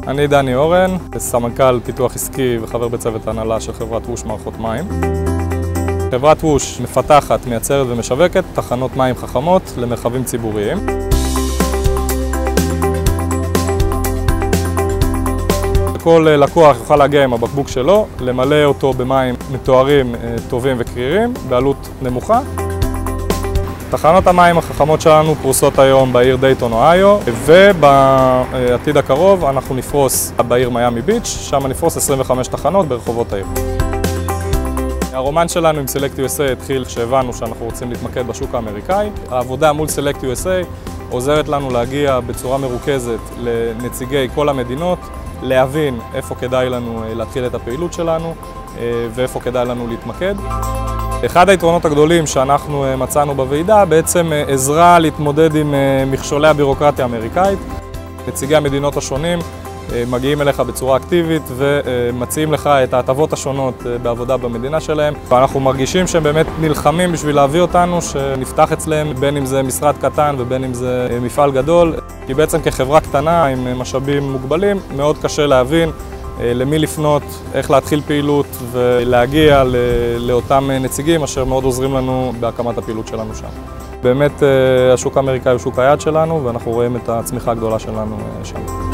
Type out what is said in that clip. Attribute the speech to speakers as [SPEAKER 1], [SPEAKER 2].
[SPEAKER 1] אני דני אורן, סמנכ"ל פיתוח עסקי וחבר בצוות הנהלה של חברת ווש מערכות מים. חברת ווש מפתחת, מייצרת ומשווקת תחנות מים חכמות למרחבים ציבוריים. כל לקוח יוכל להגיע עם הבקבוק שלו, למלא אותו במים מטוהרים, טובים וקרירים, בעלות נמוכה. תחנות המים החכמות שלנו פרוסות היום בעיר דייטון, אוהיו, ובעתיד הקרוב אנחנו נפרוס בעיר מיאמי ביץ', שם נפרוס 25 תחנות ברחובות העיר. הרומן שלנו עם SelectUSA התחיל כשהבנו שאנחנו רוצים להתמקד בשוק האמריקאי. העבודה מול SelectUSA עוזרת לנו להגיע בצורה מרוכזת לנציגי כל המדינות, להבין איפה כדאי לנו להתחיל את הפעילות שלנו ואיפה כדאי לנו להתמקד. אחד היתרונות הגדולים שאנחנו מצאנו בוועידה בעצם עזרה להתמודד עם מכשולי הבירוקרטיה האמריקאית. נציגי המדינות השונים מגיעים אליך בצורה אקטיבית ומציעים לך את ההטבות השונות בעבודה במדינה שלהם. ואנחנו מרגישים שהם באמת נלחמים בשביל להביא אותנו, שנפתח אצלם בין אם זה משרד קטן ובין אם זה מפעל גדול. כי בעצם כחברה קטנה עם משאבים מוגבלים מאוד קשה להבין למי לפנות, איך להתחיל פעילות ולהגיע לאותם נציגים אשר מאוד עוזרים לנו בהקמת הפעילות שלנו שם. באמת השוק האמריקאי הוא שוק היעד שלנו ואנחנו רואים את הצמיחה הגדולה שלנו שם.